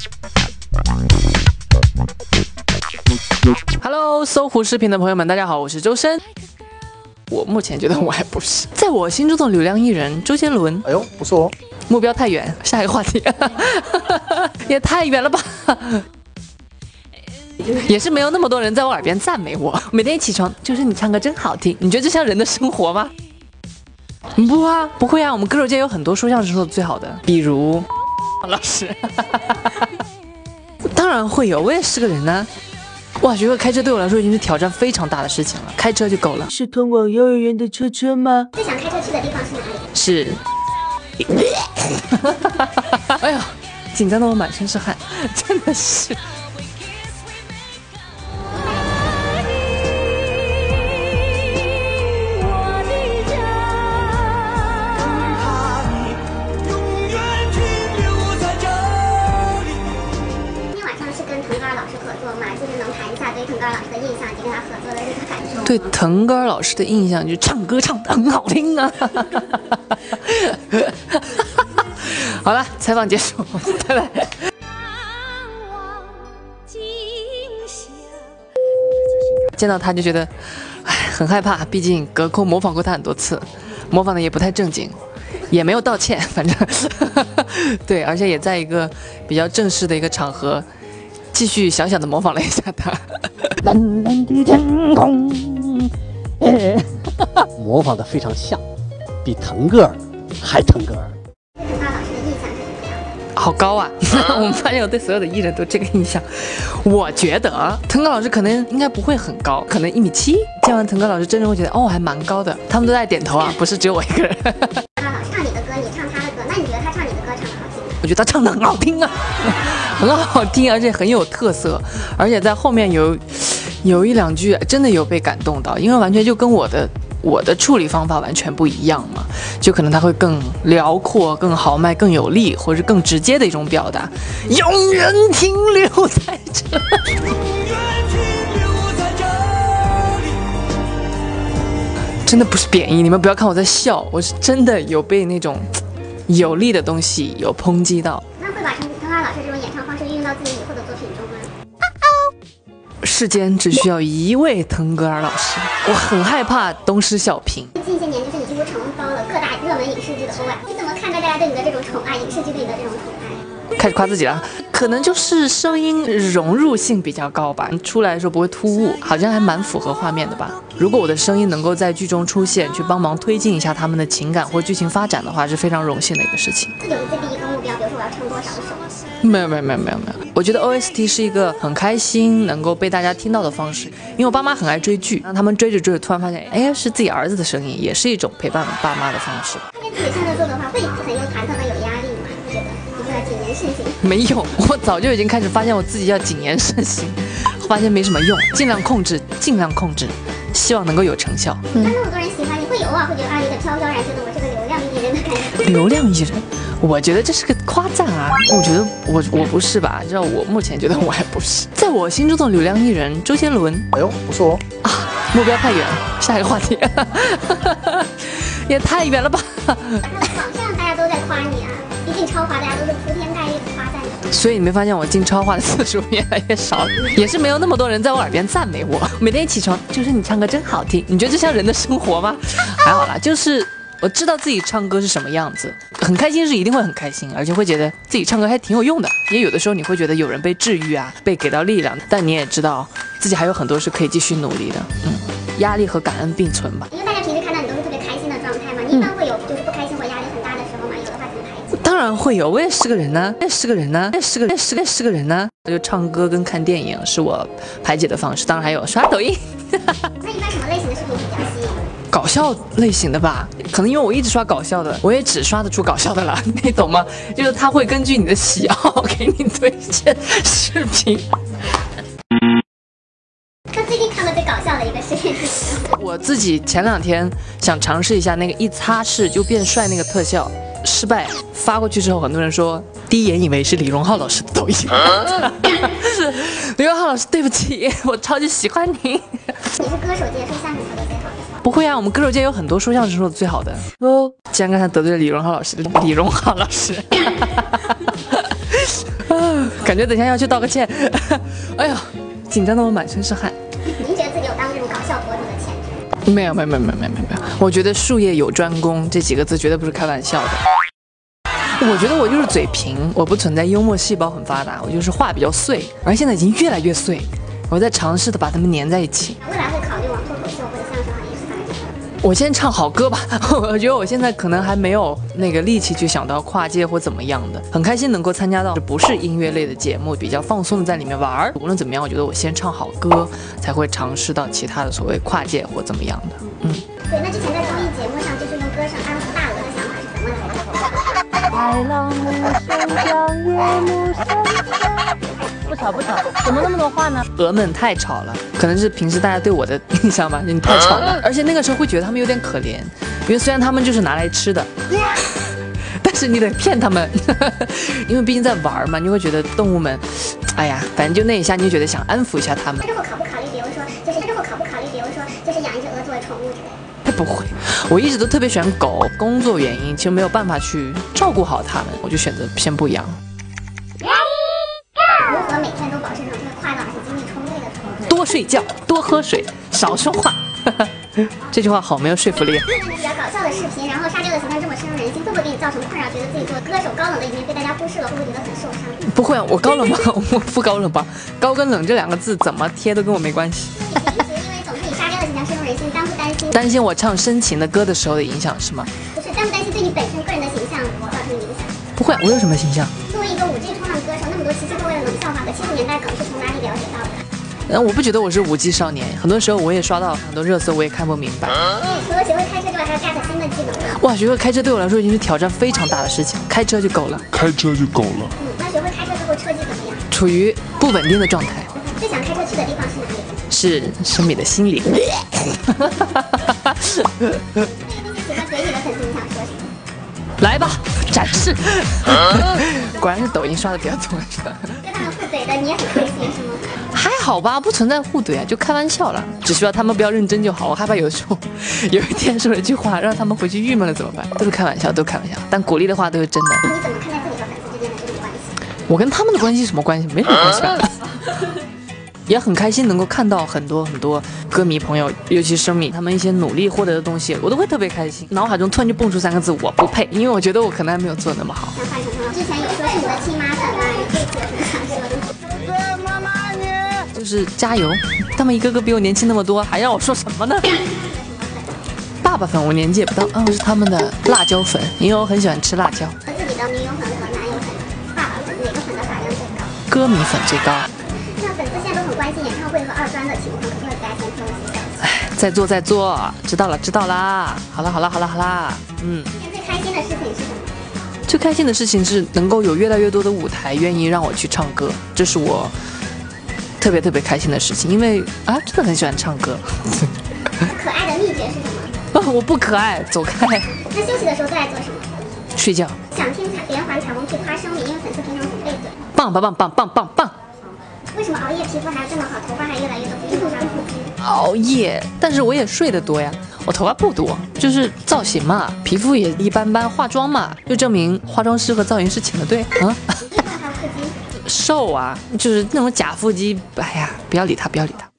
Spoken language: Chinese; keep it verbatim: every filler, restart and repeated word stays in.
Hello， 搜狐视频的朋友们，大家好，我是周深。我目前觉得我还不是，在我心中的流量艺人周杰伦。 哎呦，不错哦。 目标太远，下一个话题，也太远了吧。也是没有那么多人在我耳边赞美我。每天一起床就是你唱歌真好听，你觉得这像人的生活吗？不啊，不会啊，我们歌手界有很多说相声说的最好的，比如老师。当然会有，我也是个人呢。哇，学会开车对我来说已经是挑战非常大的事情了，开车就够了。 是通往幼儿园的车车吗？ 最想开车去的地方是哪里？ 是。哎呀，紧张的我满身是汗，真的是。对腾格尔老师的印象就是唱歌唱得很好听啊。好了，采访结束，拜拜。见到他就觉得，哎，很害怕，毕竟隔空模仿过他很多次，模仿的也不太正经，也没有道歉，反正对，而且也在一个比较正式的一个场合，继续小小的模仿了一下他。蓝蓝的天空。 模仿的非常像，比腾格尔还腾格尔。 对腾格尔老师的印象是什么样的？ 好高啊！我们发现我对所有的艺人都这个印象。我觉得腾格尔老师可能应该不会很高，可能一米七。见完腾格尔老师，真正会觉得哦，还蛮高的。他们都在点头啊，不是只有我一个人。 腾格尔老师唱你的歌，你唱他的歌，那你觉得他唱你的歌唱得好听吗？ 我觉得他唱得很好听啊，很好听，而且很有特色，而且在后面有。有一两句真的有被感动到，因为完全就跟我的我的处理方法完全不一样嘛，就可能它会更辽阔、更豪迈、更有力，或者是更直接的一种表达。永远停留在这里，真的不是贬义，你们不要看我在笑，我是真的有被那种有力的东西有抨击到。 那会把腾腾格尔老师这种演唱方式运用到自己以后的作品中吗？ 世间只需要一位腾格尔老师，我很害怕东施效颦。 近些年，就是你几乎承包了各大热门影视剧的 O S T， 你怎么看待大家对你的这种宠爱，影视剧对你的这种宠爱？ 开始夸自己了，可能就是声音融入性比较高吧，出来的时候不会突兀，好像还蛮符合画面的吧。如果我的声音能够在剧中出现，去帮忙推进一下他们的情感或剧情发展的话，是非常荣幸的一个事情。 自己有自己一个目标，比如说我要唱多少首？ 没有没有没有没有没有，我觉得 O S T 是一个很开心能够被大家听到的方式，因为我爸妈很爱追剧，让他们追着追着突然发现，哎，是自己儿子的声音，也是一种陪伴爸妈的方式。 因为自己现在做的话，会很有忐忑、很有压力嘛？会觉得你就要谨言慎行。 没有，我早就已经开始发现我自己要谨言慎行，发现没什么用，尽量控制，尽量控制，希望能够有成效。 嗯，那么多人喜欢你，会有偶尔会觉得啊，有点飘飘然，觉得我是个流量艺人的感觉。 流量艺人，我觉得这是个夸赞啊！我觉得我我不是吧？知道我目前觉得我还不是，在我心中的流量艺人周杰伦。 哎呦，不错哦。 啊，目标太远，下一个话题，也太远了吧？ 网上大家都在夸你啊，毕竟超华大家都是铺天盖地的夸赞你。 所以你没发现我进超话的次数越来越少了，也是没有那么多人在我耳边赞美我。每天一起床就是你唱歌真好听，你觉得这像人的生活吗？还好啦，就是我知道自己唱歌是什么样子，很开心是一定会很开心，而且会觉得自己唱歌还挺有用的。也有的时候你会觉得有人被治愈啊，被给到力量，但你也知道自己还有很多是可以继续努力的。嗯，压力和感恩并存吧。 因为大家平时看到你都是特别开心的状态嘛，你一般会有就是不开心或压力很大的时候嘛，有的话怎么排解？ 当然会有，我也是个人呢，我也是个人呢，我也是个人，是个是个人呢。就唱歌跟看电影是我排解的方式，当然还有刷抖音。 那一般什么类型的视频比较吸引？ 搞笑类型的吧，可能因为我一直刷搞笑的，我也只刷得出搞笑的了，你懂吗？就是他会根据你的喜好给你推荐视频。 那最近看的最搞笑的一个视频是什么？ 我自己前两天想尝试一下那个一擦拭就变帅那个特效，失败，发过去之后，很多人说第一眼以为是李荣浩老师的抖音。李荣浩老师，对不起，我超级喜欢你。 你是歌手界说相声说的最好的。 不会啊，我们歌手界有很多说相声说的最好的哦。既然刚才得罪了李荣浩老师，李荣浩老师。 啊，感觉等一下要去道个歉。哎呀，紧张的我满身是汗。 您觉得自己有当这种搞笑博主的潜质？ 没有没有没有没有没有没有没有，我觉得术业有专攻这几个字绝对不是开玩笑的。我觉得我就是嘴贫，我不存在幽默细胞很发达，我就是话比较碎，而现在已经越来越碎，我在尝试的把它们粘在一起。 未来会考虑往脱口秀或者相声行业去发展吗？ 我先唱好歌吧，我觉得我现在可能还没有那个力气去想到跨界或怎么样的。很开心能够参加到不是音乐类的节目，比较放松的在里面玩儿。无论怎么样，我觉得我先唱好歌，才会尝试到其他的所谓跨界或怎么样的。嗯， 对，那之前在综艺节目上就是用歌声安抚大鹅的想法是怎么来的？ 海浪无声将夜幕深深。不吵不吵，怎么那么多话呢？ 鹅们太吵了，可能是平时大家对我的印象吧，你太吵了。而且那个时候会觉得他们有点可怜，因为虽然他们就是拿来吃的，但是你得骗他们，因为毕竟在玩嘛，你会觉得动物们，哎呀，反正就那一下，你就觉得想安抚一下他们。 之后考不考虑，比如说就是之后考不考虑，比如说就是养一只鹅作为宠物之类的？ 不会，我一直都特别喜欢狗，工作原因其实没有办法去照顾好它们，我就选择先不养。 如何每天都保持这种特别快乐而且精力充沛的生活？ 多睡觉，多喝水，少说话。这句话好没有说服力。 看着你比较搞笑的视频，然后沙雕的形象这么深入人心，会不会给你造成困扰？觉得自己作为歌手高冷的一面被大家忽视了，会不会觉得很受伤？ 不会，我高冷吗？我不高冷吧？高跟冷这两个字怎么贴都跟我没关系。 你平时因为总是以沙雕的形象深入人心，担不担心？ 担心我唱深情的歌的时候的影响是吗？ 不是，担不担心对你本身个人的形象造成影响？ 不会，我有什么形象？ 作为一个五 G 冲浪歌手，那么多奇奇怪怪的冷笑话和七十年代梗是从哪里了解到的？ 嗯，我不觉得我是五 G 少年，很多时候我也刷到很多热搜，我也看不明白。 除了学会开车之外，还要 get 新的技能。 哇，学会开车对我来说已经是挑战非常大的事情，开车就够了。 开车就够了。 嗯，那学会开车之后，车技怎么样？ 处于不稳定的状态。 最想开车去的地方是哪里？ 是生米的心里。 那些喜欢怼你的粉丝，你想说什么？ 来吧，展示。果然是抖音刷的比较多，是吧？ 跟他们互怼的，你也很开心是吗？ 还好吧，不存在互怼啊，就开玩笑了，只需要他们不要认真就好。我害怕有时候有一天说了一句话，让他们回去郁闷了怎么办？都是开玩笑，都是开玩笑，但鼓励的话都是真的。 你怎么看待自己和粉丝之间的这种关系？ 我跟他们的关系什么关系？没什么关系吧。也很开心能够看到很多很多歌迷朋友，尤其是米他们一些努力获得的东西，我都会特别开心。脑海中突然就蹦出三个字：我不配，因为我觉得我可能还没有做那么好。 像范丞丞之前有说是你的亲妈粉啊，你这次有什么想说的？ 就是加油，他们一个个比我年轻那么多，还让我说什么呢？爸爸粉我年纪也不到，嗯，我是他们的辣椒粉，因为我很喜欢吃辣椒。 和自己的女友粉和男友粉、爸爸粉哪个粉的发量最高？ 歌迷粉最高。 那粉丝现在都很关心演唱会和二专的情况，可不可以给大家先透露一下？ 哎，在做在做，知道了知道啦。好了好了好了好啦，嗯。 今天最开心的事情是什么？ 最开心的事情是能够有越来越多的舞台愿意让我去唱歌，这是我特别特别开心的事情，因为啊，真的很喜欢唱歌。 可爱的秘诀是什么？ 啊，我不可爱，走开。 那休息的时候都在做什么？ 睡觉。 想听彩连环彩虹屁夸生米，因为粉丝平常总被怼。 棒棒棒棒棒棒棒。 为什么熬夜皮肤还这么好，头发还越来越多，不是受伤腹肌？ 熬夜，但是我也睡得多呀。我头发不多，就是造型嘛，皮肤也一般般，化妆嘛，就证明化妆师和造型师请的对啊。 你头发腹肌？ 瘦啊，就是那种假腹肌，哎呀，不要理他，不要理他。